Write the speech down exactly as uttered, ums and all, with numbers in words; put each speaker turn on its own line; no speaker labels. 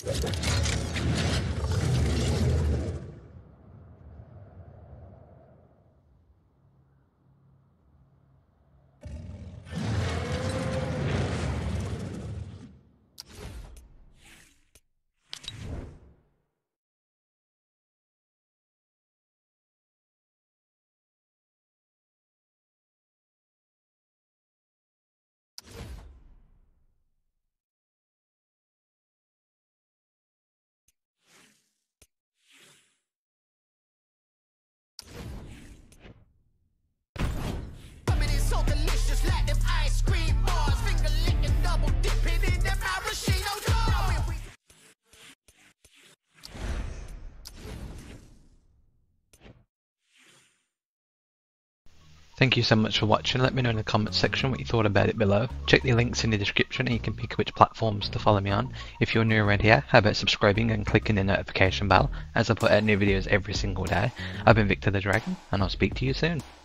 Thank you so much for watching. Let me know in the comments section what you thought about it below. Check the links in the description and you can pick which platforms to follow me on. If you're new around here, how about subscribing and clicking the notification bell as I put out new videos every single day. I've been Victor the Dragon and I'll speak to you soon.